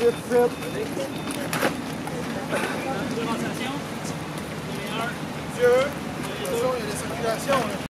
vite, vite. Présentation. Dieu. Attention, il y a des circulations.